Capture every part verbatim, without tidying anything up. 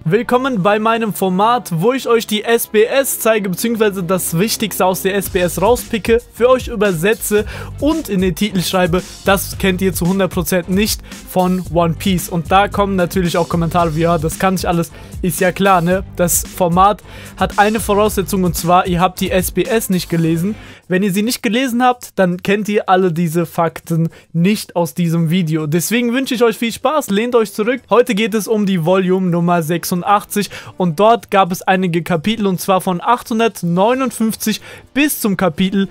Willkommen bei meinem Format, wo ich euch die S B S zeige, beziehungsweise das Wichtigste aus der S B S rauspicke, für euch übersetze und in den Titel schreibe. Das kennt ihr zu hundert Prozent nicht von One Piece. Und da kommen natürlich auch Kommentare wie, ja, das kann ich alles, ist ja klar, ne? Das Format hat eine Voraussetzung, und zwar, ihr habt die S B S nicht gelesen. Wenn ihr sie nicht gelesen habt, dann kennt ihr alle diese Fakten nicht aus diesem Video. Deswegen wünsche ich euch viel Spaß, lehnt euch zurück. Heute geht es um die Volume Nummer sechsundachtzig und dort gab es einige Kapitel, und zwar von achthundertneunundfünfzig bis zum Kapitel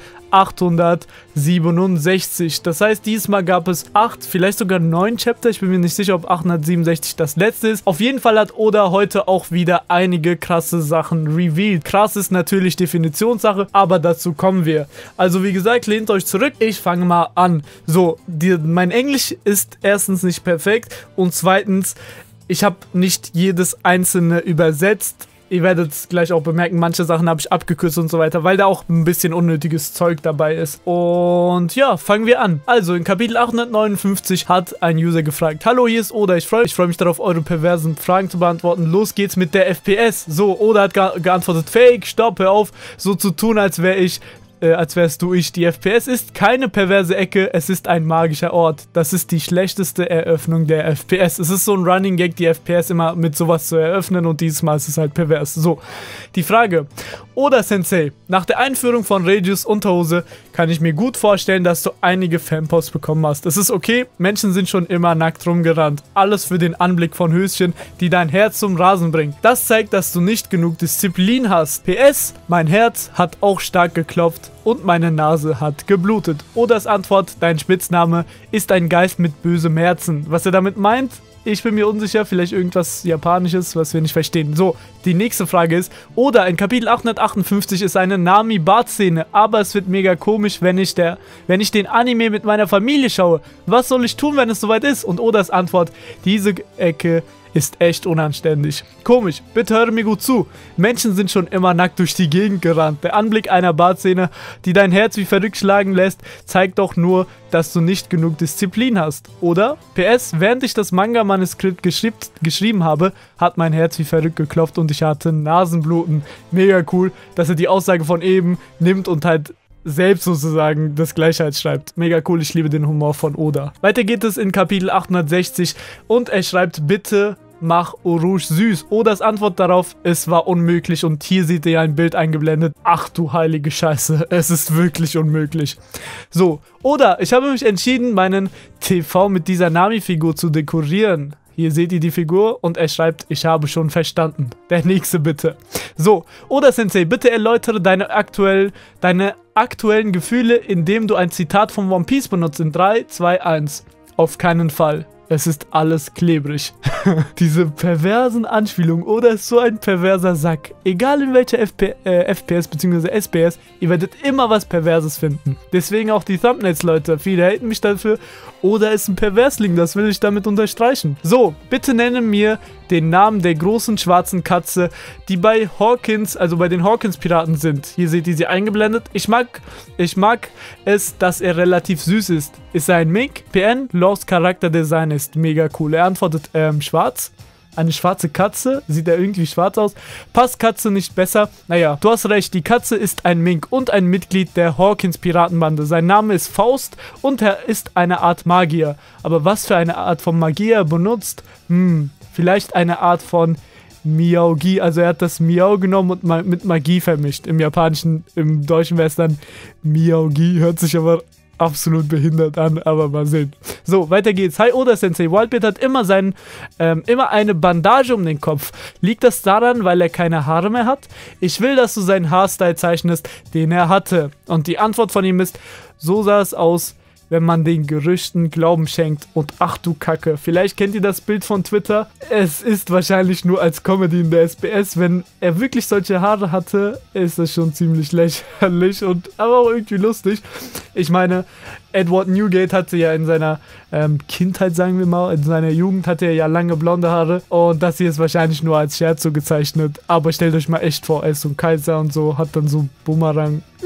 achthundertsiebenundsechzig. Das heißt, diesmal gab es acht, vielleicht sogar neun Chapter. Ich bin mir nicht sicher, ob achthundertsiebenundsechzig das letzte ist. Auf jeden Fall hat Oda heute auch wieder einige krasse Sachen revealed. Krass ist natürlich Definitionssache, aber dazu kommen wir. Also wie gesagt, lehnt euch zurück. Ich fange mal an. So, die, mein Englisch ist erstens nicht perfekt und zweitens, ich habe nicht jedes einzelne übersetzt. Ihr werdet es gleich auch bemerken, manche Sachen habe ich abgekürzt und so weiter, weil da auch ein bisschen unnötiges Zeug dabei ist. Und ja, fangen wir an. Also in Kapitel achthundertneunundfünfzig hat ein User gefragt: Hallo, hier ist Oda, ich freue ich freu mich darauf, eure perversen Fragen zu beantworten. Los geht's mit der F P S. So, Oda hat ge geantwortet: Fake, stopp, hör auf, so zu tun, als wäre ich... Äh, als wärst du ich. Die F P S ist keine perverse Ecke, es ist ein magischer Ort. Das ist die schlechteste Eröffnung der F P S. Es ist so ein Running Gag, die F P S immer mit sowas zu eröffnen, und dieses Mal ist es halt pervers. So, die Frage: Oda Sensei, nach der Einführung von Regius Unterhose kann ich mir gut vorstellen, dass du einige Fanposts bekommen hast. Es ist okay, Menschen sind schon immer nackt rumgerannt. Alles für den Anblick von Höschen, die dein Herz zum Rasen bringen. Das zeigt, dass du nicht genug Disziplin hast. P S, mein Herz hat auch stark geklopft und meine Nase hat geblutet. Odas Antwort: Dein Spitzname ist ein Geist mit bösem Herzen. Was er damit meint? Ich bin mir unsicher, vielleicht irgendwas Japanisches, was wir nicht verstehen. So, die nächste Frage ist: Oda, in Kapitel achthundertachtundfünfzig ist eine Nami-Bart-Szene, aber es wird mega komisch, wenn ich, der, wenn ich den Anime mit meiner Familie schaue. Was soll ich tun, wenn es soweit ist? Und Odas Antwort: Diese Ecke ist echt unanständig. Komisch, bitte höre mir gut zu. Menschen sind schon immer nackt durch die Gegend gerannt. Der Anblick einer Bartszene, die dein Herz wie verrückt schlagen lässt, zeigt doch nur, dass du nicht genug Disziplin hast, oder? P S, während ich das Manga-Manuskript geschrieben habe, hat mein Herz wie verrückt geklopft und ich hatte Nasenbluten. Mega cool, dass er die Aussage von eben nimmt und halt selbst sozusagen das Gleichheit schreibt. Mega cool, ich liebe den Humor von Oda. Weiter geht es in Kapitel achthundertsechzig und er schreibt: Bitte mach Orouge süß. Odas Antwort darauf: Es war unmöglich, und hier seht ihr ein Bild eingeblendet. Ach du heilige Scheiße, es ist wirklich unmöglich. So, Oda, ich habe mich entschieden, meinen T V mit dieser Nami-Figur zu dekorieren. Hier seht ihr die Figur und er schreibt: Ich habe schon verstanden. Der nächste bitte. So, Oda Sensei, bitte erläutere deine, aktuell, deine aktuellen Gefühle, indem du ein Zitat von One Piece benutzt. In drei, zwei, eins. Auf keinen Fall. Es ist alles klebrig. Diese perversen Anspielungen. Oda ist so ein perverser Sack. Egal in welcher F P, äh, F P S bzw. S B S, ihr werdet immer was Perverses finden. Deswegen auch die Thumbnails, Leute. Viele haten mich dafür. Oda ist ein Perversling, das will ich damit unterstreichen. So, bitte nenne mir den Namen der großen schwarzen Katze, die bei Hawkins, also bei den Hawkins-Piraten sind. Hier seht ihr sie eingeblendet. Ich mag, ich mag es, dass er relativ süß ist. Ist er ein Mink? P N, Laws Charakterdesign ist mega cool. Er antwortet, ähm, schwarz. Eine schwarze Katze? Sieht er irgendwie schwarz aus? Passt Katze nicht besser? Naja, du hast recht, die Katze ist ein Mink und ein Mitglied der Hawkins-Piratenbande. Sein Name ist Faust und er ist eine Art Magier. Aber was für eine Art von Magie er benutzt? Hm, vielleicht eine Art von Miaugi. Also er hat das Miau genommen und ma mit Magie vermischt. Im Japanischen, im Deutschen wäre es dann Miaugi. Hört sich aber absolut behindert an, aber mal sehen. So, weiter geht's. Hi Oda Sensei, Wildbeard hat immer, seinen, ähm, immer eine Bandage um den Kopf. Liegt das daran, weil er keine Haare mehr hat? Ich will, dass du seinen Haarstyle zeichnest, den er hatte. Und die Antwort von ihm ist: So sah es aus, wenn man den Gerüchten Glauben schenkt. Und ach du Kacke, vielleicht kennt ihr das Bild von Twitter. Es ist wahrscheinlich nur als Comedy in der S B S. Wenn er wirklich solche Haare hatte, ist das schon ziemlich lächerlich und aber auch irgendwie lustig. Ich meine, Edward Newgate hatte ja in seiner ähm, Kindheit, sagen wir mal, in seiner Jugend hatte er ja lange blonde Haare, und das hier ist wahrscheinlich nur als Scherz so gezeichnet. Aber stellt euch mal echt vor, er ist so ein Kaiser und so, hat dann so Bumerang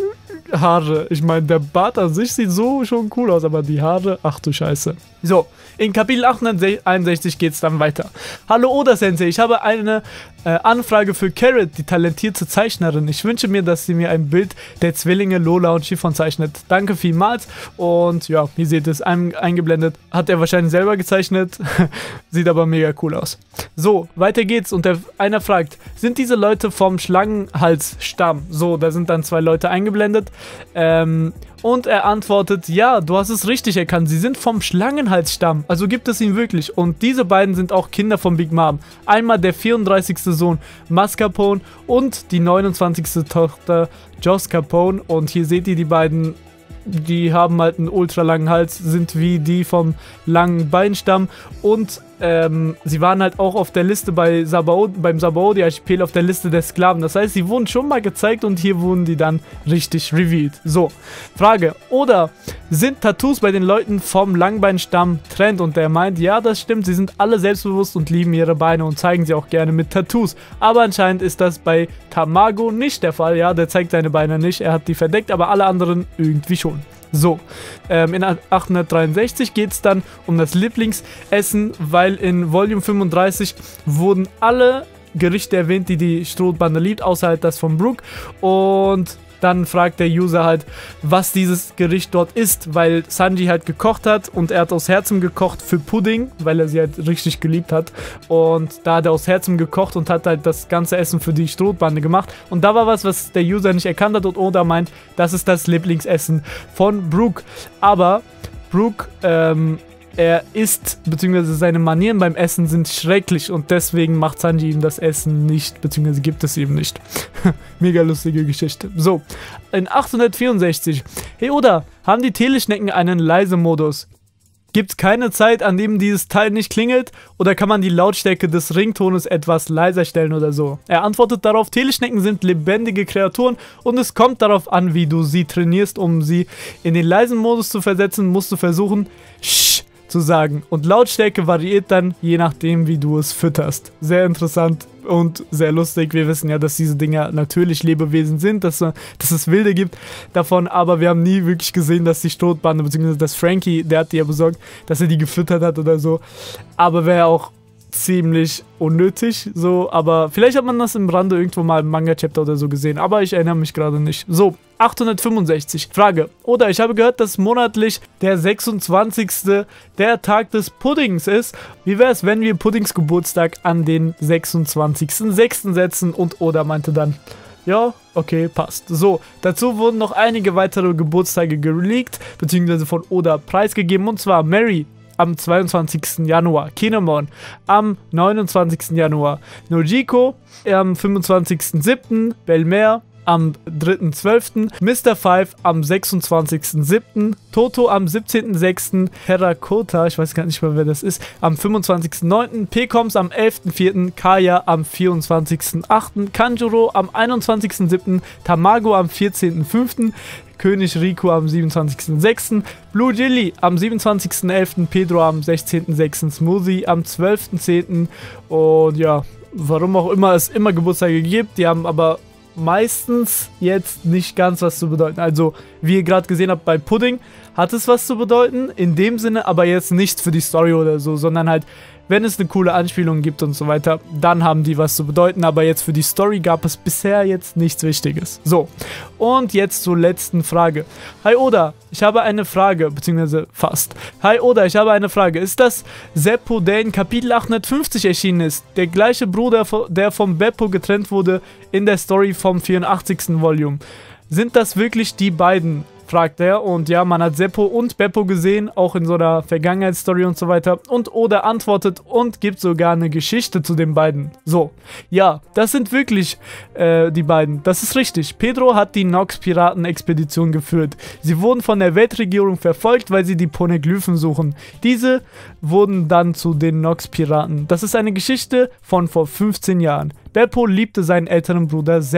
Haare. Ich meine, der Bart an sich sieht so schon cool aus, aber die Haare, ach du Scheiße. So, in Kapitel achthunderteinundsechzig geht es dann weiter. Hallo Oda-Sensei, ich habe eine äh, Anfrage für Carrot, die talentierte Zeichnerin. Ich wünsche mir, dass sie mir ein Bild der Zwillinge Lola und Chiffon zeichnet. Danke vielmals. Und ja, ihr seht es ein, eingeblendet. Hat er wahrscheinlich selber gezeichnet. Sieht aber mega cool aus. So, weiter geht's. Und der, einer fragt, sind diese Leute vom Schlangenhalsstamm? So, da sind dann zwei Leute eingeblendet. Ähm... Und er antwortet, ja, du hast es richtig erkannt, sie sind vom Schlangenhalsstamm, also gibt es ihn wirklich. Und diese beiden sind auch Kinder von Big Mom. Einmal der vierunddreißigste Sohn Mascarpone und die neunundzwanzigste Tochter Joss Capone. Und hier seht ihr die beiden, die haben halt einen ultra langen Hals, sind wie die vom langen Beinstamm. Und ähm, sie waren halt auch auf der Liste bei Sabao, beim Sabaody-Archipel auf der Liste der Sklaven. Das heißt, sie wurden schon mal gezeigt und hier wurden die dann richtig revealed. So, Frage. Oder sind Tattoos bei den Leuten vom Langbeinstamm Trend? Und der meint, ja, das stimmt. Sie sind alle selbstbewusst und lieben ihre Beine und zeigen sie auch gerne mit Tattoos. Aber anscheinend ist das bei Tamago nicht der Fall. Ja, der zeigt seine Beine nicht. Er hat die verdeckt, aber alle anderen irgendwie schon. So, ähm, in achthundertdreiundsechzig geht es dann um das Lieblingsessen, weil in Volume fünfunddreißig wurden alle Gerichte erwähnt, die die Strohbande liebt, außer halt das von Brook. Und dann fragt der User halt, was dieses Gericht dort ist, weil Sanji halt gekocht hat und er hat aus Herzen gekocht für Pudding, weil er sie halt richtig geliebt hat. Und da hat er aus Herzen gekocht und hat halt das ganze Essen für die Strohbande gemacht. Und da war was, was der User nicht erkannt hat und Oda meint, das ist das Lieblingsessen von Brook. Aber Brook, ähm... er isst, beziehungsweise seine Manieren beim Essen sind schrecklich und deswegen macht Sanji ihm das Essen nicht, beziehungsweise gibt es ihm nicht. Mega lustige Geschichte. So, in achthundertvierundsechzig. Hey Oda, haben die Teleschnecken einen Leise-Modus? Gibt es keine Zeit, an dem dieses Teil nicht klingelt? Oder kann man die Lautstärke des Ringtones etwas leiser stellen oder so? Er antwortet darauf, Teleschnecken sind lebendige Kreaturen und es kommt darauf an, wie du sie trainierst. Um sie in den leisen Modus zu versetzen, musst du versuchen, Shh zu sagen. Und Lautstärke variiert dann, je nachdem, wie du es fütterst. Sehr interessant und sehr lustig. Wir wissen ja, dass diese Dinger natürlich Lebewesen sind, dass, dass es Wilde gibt davon, aber wir haben nie wirklich gesehen, dass die Strohbande, beziehungsweise dass Frankie, der hat die ja besorgt, dass er die gefüttert hat oder so. Aber wäre auch ziemlich unnötig, so, aber vielleicht hat man das im Rande irgendwo mal im Manga-Chapter oder so gesehen, aber ich erinnere mich gerade nicht. So, achthundertfünfundsechzig. Frage. Oder ich habe gehört, dass monatlich der sechsundzwanzigste der Tag des Puddings ist. Wie wäre es, wenn wir Puddings Geburtstag an den sechsundzwanzigsten sechsten setzen? Und Oda meinte dann, ja, okay, passt. So, dazu wurden noch einige weitere Geburtstage geleakt, beziehungsweise von Oda preisgegeben, und zwar Mary am zweiundzwanzigsten Januar, Kinemon am neunundzwanzigsten Januar, Nojiko am fünfundzwanzigsten siebten, Belmer am dritten zwölften, Mister Five am sechsundzwanzigsten siebten, Toto am siebzehnten sechsten, Terracotta, ich weiß gar nicht mehr, wer das ist, am fünfundzwanzigsten neunten, Pekoms am elften vierten, Kaya am vierundzwanzigsten achten, Kanjuro am einundzwanzigsten siebten, Tamago am vierzehnten fünften, König Riku am siebenundzwanzigsten sechsten, Blue Jilly am siebenundzwanzigsten elften, Pedro am sechzehnten sechsten, Smoothie am zwölften zehnten und ja, warum auch immer es immer Geburtstage gibt, die haben aber meistens jetzt nicht ganz was zu bedeuten. Also, wie ihr gerade gesehen habt, bei Pudding hat es was zu bedeuten, in dem Sinne, aber jetzt nichts für die Story oder so, sondern halt, wenn es eine coole Anspielung gibt und so weiter, dann haben die was zu bedeuten, aber jetzt für die Story gab es bisher jetzt nichts Wichtiges. So, und jetzt zur letzten Frage. Hi Oda, ich habe eine Frage, beziehungsweise fast. Hi Oda, ich habe eine Frage. Ist das Zeppo, der in Kapitel achthundertfünfzig erschienen ist, der gleiche Bruder, der vom Beppo getrennt wurde in der Story vom vierundachtzigsten Volume? Sind das wirklich die beiden? Fragt er, und ja, man hat Zeppo und Beppo gesehen, auch in so einer Vergangenheitsstory und so weiter, und Oda antwortet und gibt sogar eine Geschichte zu den beiden. So, ja, das sind wirklich äh, die beiden, das ist richtig. Pedro hat die Nox-Piraten-Expedition geführt. Sie wurden von der Weltregierung verfolgt, weil sie die Poneglyphen suchen. Diese wurden dann zu den Nox-Piraten. Das ist eine Geschichte von vor fünfzehn Jahren. Beppo liebte seinen älteren Bruder Zeppo.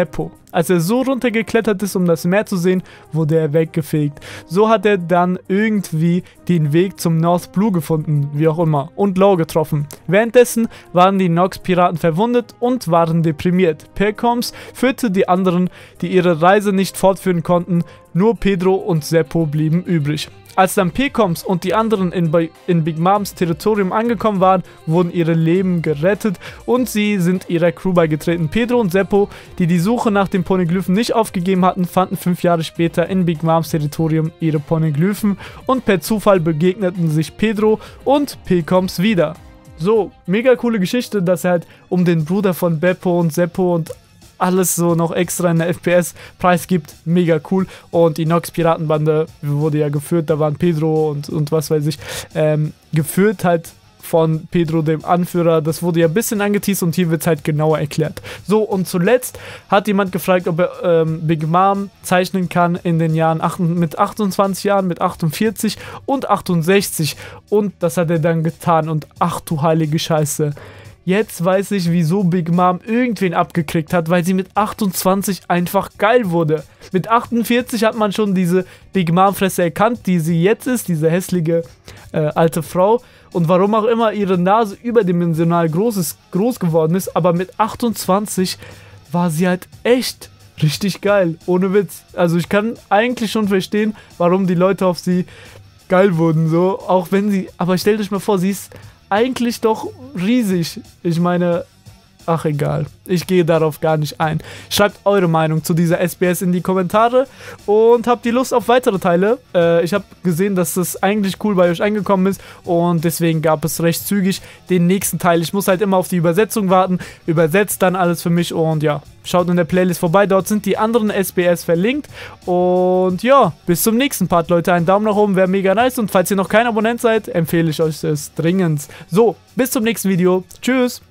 Als er so runtergeklettert ist, um das Meer zu sehen, wurde er weggefegt. So hat er dann irgendwie den Weg zum North Blue gefunden, wie auch immer, und Law getroffen. Währenddessen waren die Nox-Piraten verwundet und waren deprimiert. Pekoms führte die anderen, die ihre Reise nicht fortführen konnten, nur Pedro und Zeppo blieben übrig. Als dann Pekoms und die anderen in, in Big Moms Territorium angekommen waren, wurden ihre Leben gerettet und sie sind ihrer Crew beigetreten. Pedro und Zeppo, die die Suche nach den Poneglyphen nicht aufgegeben hatten, fanden fünf Jahre später in Big Moms Territorium ihre Poneglyphen und per Zufall begegneten sich Pedro und Pekoms wieder. So, mega coole Geschichte, dass er halt um den Bruder von Beppo und Zeppo und alles so noch extra in der F P S preisgibt. Mega cool. Und die Nox-Piratenbande wurde ja geführt, da waren Pedro und, und was weiß ich, ähm, geführt halt von Pedro, dem Anführer. Das wurde ja ein bisschen angeteased und hier wird es halt genauer erklärt. So, und zuletzt hat jemand gefragt, ob er ähm, Big Mom zeichnen kann in den Jahren acht, mit achtundzwanzig Jahren, mit achtundvierzig und achtundsechzig. Und das hat er dann getan. Und ach du heilige Scheiße. Jetzt weiß ich, wieso Big Mom irgendwen abgekriegt hat, weil sie mit achtundzwanzig einfach geil wurde. Mit achtundvierzig hat man schon diese Big Mom-Fresse erkannt, die sie jetzt ist, diese hässliche äh, alte Frau. Und warum auch immer ihre Nase überdimensional groß, ist, groß geworden ist, aber mit achtundzwanzig war sie halt echt richtig geil, ohne Witz. Also ich kann eigentlich schon verstehen, warum die Leute auf sie geil wurden, so, auch wenn sie, aber stellt euch mal vor, sie ist eigentlich doch riesig. Ich meine, ach egal. Ich gehe darauf gar nicht ein. Schreibt eure Meinung zu dieser S B S in die Kommentare und habt ihr Lust auf weitere Teile. Äh, ich habe gesehen, dass das eigentlich cool bei euch angekommen ist und deswegen gab es recht zügig den nächsten Teil. Ich muss halt immer auf die Übersetzung warten. Übersetzt dann alles für mich und ja, schaut in der Playlist vorbei. Dort sind die anderen S B S verlinkt und ja, bis zum nächsten Part, Leute. Ein Daumen nach oben wäre mega nice und falls ihr noch kein Abonnent seid, empfehle ich euch es dringend. So, bis zum nächsten Video. Tschüss.